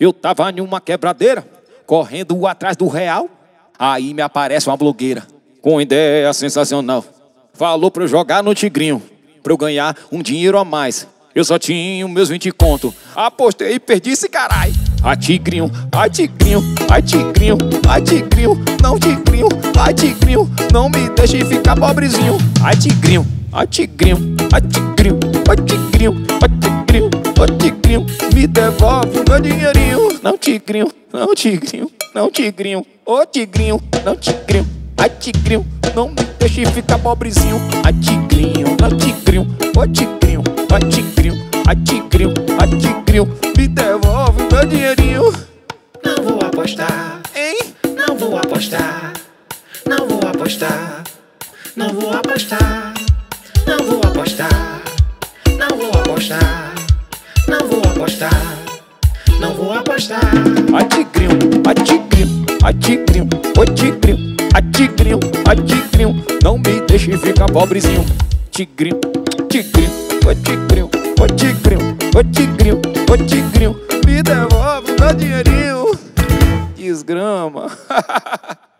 Eu tava em uma quebradeira, correndo atrás do real. Aí me aparece uma blogueira com ideia sensacional. Falou pra eu jogar no Tigrinho, pra eu ganhar um dinheiro a mais. Eu só tinha meus 20 conto, apostei e perdi esse caralho. Ai Tigrinho, ai Tigrinho, ai Tigrinho, ai Tigrinho, não Tigrinho, ai Tigrinho, não me deixe ficar pobrezinho. Ai Tigrinho, ai Tigrinho, ai Tigrinho, ai Tigrinho, ai Tigrinho, ai Tigrinho, me devolve o meu dinheirinho. Não Tigrinho, não Tigrinho, não Tigrinho, ô Tigrinho, não Tigrinho, ai Tigrinho, não me deixe ficar pobrezinho. Ai Tigrinho, não Tigrinho, ô Tigrinho, ai Tigrinho, ai Tigrinho, ai Tigrinho, me devolve meu dinheirinho. Não vou apostar, Hein? não vou apostar, não vou apostar, não vou apostar, não vou apostar, não vou apostar, não vou apostar, não vou apostar. Ai Tigrinho, ai Tigrinho, ai Tigrinho, ô Tigrinho, ai Tigrinho, ai Tigrinho, não me deixe ficar pobrezinho. Tigrinho, Tigrinho, ô Tigrinho, ô Tigrinho, ô Tigrinho, ô Tigrinho, me devolve meu dinheirinho. Desgrama.